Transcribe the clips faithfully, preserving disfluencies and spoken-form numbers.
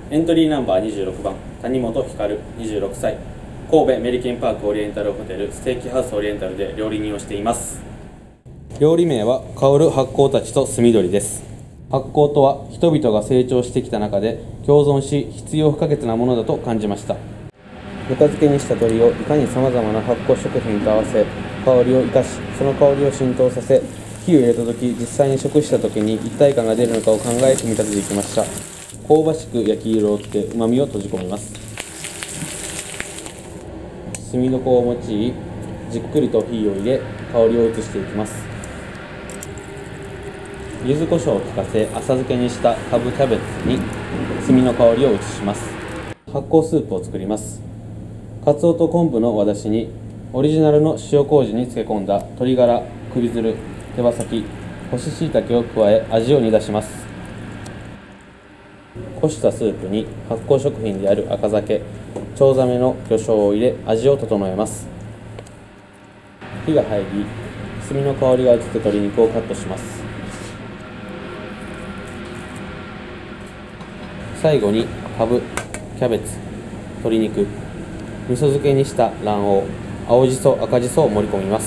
エントリーナンバーにじゅうろくばん谷本光にじゅうろくさい、神戸メリケンパークオリエンタルホテルステーキハウスオリエンタルで料理人をしています。料理名は香る発酵たちと炭鶏です。発酵とは人々が成長してきた中で共存し必要不可欠なものだと感じました。ぬか漬けにした鶏をいかにさまざまな発酵食品と合わせ香りを生かし、その香りを浸透させ、火を入れた時実際に食した時に一体感が出るのかを考え組み立てていきました。香ばしく焼き色をつけうまみを閉じ込めます。炭の粉を用いじっくりと火を入れ香りを移していきます。柚子胡椒を効かせ浅漬けにしたカブキャベツに炭の香りを移します。発酵スープを作ります。かつおと昆布の和だしにオリジナルの塩麹に漬け込んだ鶏ガラ、首吊る、手羽先、干し椎茸を加え味を煮出します。こしたスープに発酵食品である赤酒、チョウザメの魚醤を入れ味を整えます。火が入り炭の香りが移って鶏肉をカットします。最後にカブ、キャベツ、鶏肉、味噌漬けにした卵黄、青じそ、赤じそを盛り込みます。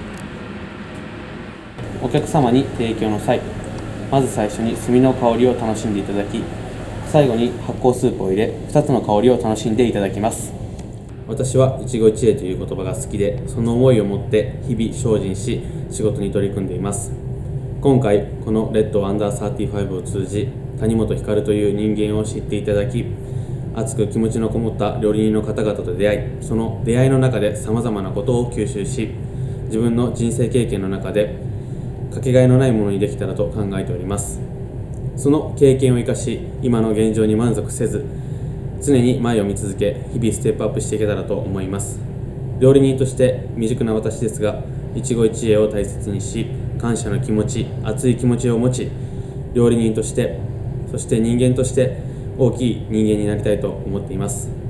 お客様に提供の際、まず最初に炭の香りを楽しんでいただき、最後に発酵スープを入れふたつの香りを楽しんでいただきます。私は一期一会という言葉が好きで、その思いを持って日々精進し仕事に取り組んでいます。今回このレッドアンダーサーティファイブを通じ谷本光という人間を知っていただき、熱く気持ちのこもった料理人の方々と出会い、その出会いの中でさまざまなことを吸収し、自分の人生経験の中でかけがえのないものにできたらと考えております。その経験を生かし、今の現状に満足せず常に前を見続け、日々ステップアップしていけたらと思います。料理人として未熟な私ですが、一期一会を大切にし、感謝の気持ち、熱い気持ちを持ち、料理人として、そして人間として大きい人間になりたいと思っています。